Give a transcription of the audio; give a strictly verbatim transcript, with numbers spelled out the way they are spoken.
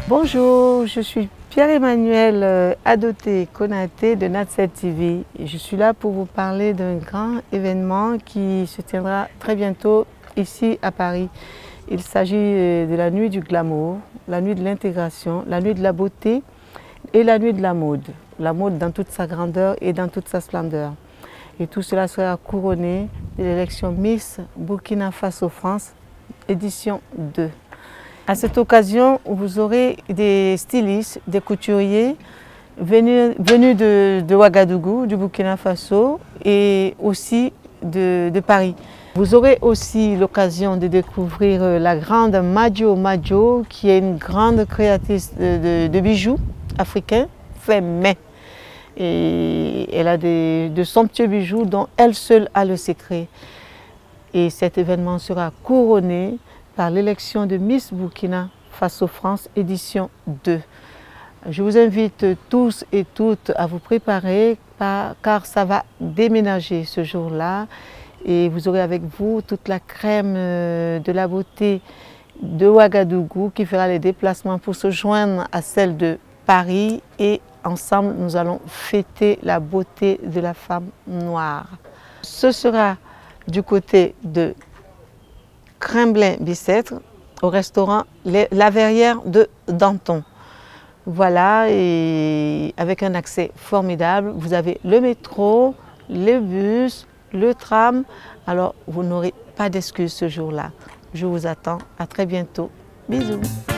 Bonjour, je suis Pierre-Emmanuel Adoté Konaté de Natset T V. Et je suis là pour vous parler d'un grand événement qui se tiendra très bientôt ici à Paris. Il s'agit de la nuit du glamour, la nuit de l'intégration, la nuit de la beauté et la nuit de la mode. La mode dans toute sa grandeur et dans toute sa splendeur. Et tout cela sera couronné de l'élection Miss Burkina Faso France, édition deux. À cette occasion, vous aurez des stylistes, des couturiers venus, venus de, de Ouagadougou, du Burkina Faso et aussi de, de Paris. Vous aurez aussi l'occasion de découvrir la grande Madio Madio, qui est une grande créatrice de, de, de bijoux africains faits main. Et elle a des, de somptueux bijoux dont elle seule a le secret. Et cet événement sera couronné par l'élection de Miss Burkina Faso France édition deux. Je vous invite tous et toutes à vous préparer car ça va déménager ce jour-là et vous aurez avec vous toute la crème de la beauté de Ouagadougou qui fera les déplacements pour se joindre à celle de Paris et ensemble nous allons fêter la beauté de la femme noire. Ce sera du côté de Kremlin-Bicêtre au restaurant La Verrière de Danton. Voilà, et avec un accès formidable, vous avez le métro, le bus, le tram, alors vous n'aurez pas d'excuses ce jour-là. Je vous attends, à très bientôt. Bisous.